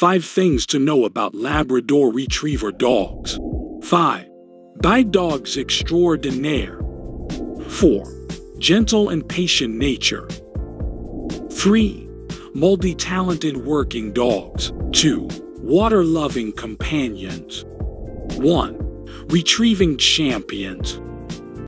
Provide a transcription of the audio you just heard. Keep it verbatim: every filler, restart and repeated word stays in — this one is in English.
Five things to know about Labrador Retriever dogs. five. Guide dogs extraordinaire. four. Gentle and patient nature. three. Multi-talented working dogs. two. Water-loving companions. one. Retrieving champions.